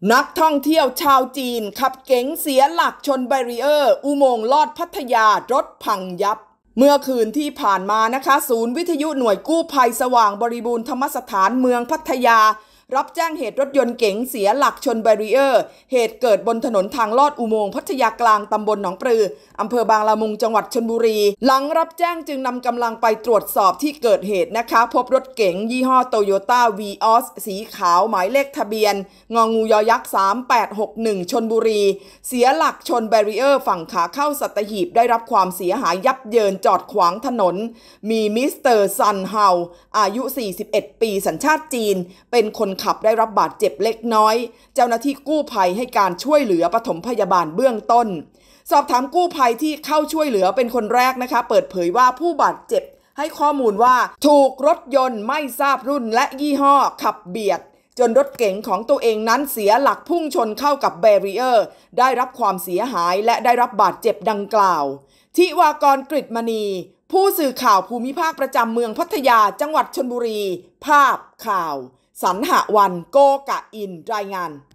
นักท่องเที่ยวชาวจีนขับเก๋งเสียหลักชนแบรีเออร์อุโมงค์ลอดพัทยารถพังยับเมื่อคืนที่ผ่านมานะคะศูนย์วิทยุหน่วยกู้ภัยสว่างบริบูรณ์ธรรมสถานเมืองพัทยารับแจ้งเหตุรถยนต์เก๋งเสียหลักชนแบรีเออร์เหตุเกิดบนถนนทางลอดอุโมงค์พัทยากลางตำบลหนองปลืออำเภอบางละมุงจังหวัดชลบุรีหลังรับแจ้งจึงนำกำลังไปตรวจสอบที่เกิดเหตุนะคะพบรถเก๋งยี่ห้อโตโยต้าวีออสสีขาวหมายเลขทะเบียนงองูยอยักษ์3861ชลบุรีเสียหลักชนแบรีเออร์ฝั่งขาเข้าสัตหีบได้รับความเสียหายยับเยินจอดขวางถนนมีมิสเตอร์ซันเฮาอายุ41ปีสัญชาติจีนเป็นคนขับได้รับบาดเจ็บเล็กน้อยเจ้าหน้าที่กู้ภัยให้การช่วยเหลือปฐมพยาบาลเบื้องต้นสอบถามกู้ภัยที่เข้าช่วยเหลือเป็นคนแรกนะคะเปิดเผยว่าผู้บาดเจ็บให้ข้อมูลว่าถูกรถยนต์ไม่ทราบรุ่นและยี่ห้อขับเบียดจนรถเก๋งของตัวเองนั้นเสียหลักพุ่งชนเข้ากับแบรีเออร์ได้รับความเสียหายและได้รับบาดเจ็บดังกล่าวทิวากร กฤตมณีผู้สื่อข่าวภูมิภาคประจำเมืองพัทยาจังหวัดชลบุรีภาพข่าวสรรหวันโกกะอินรายงาน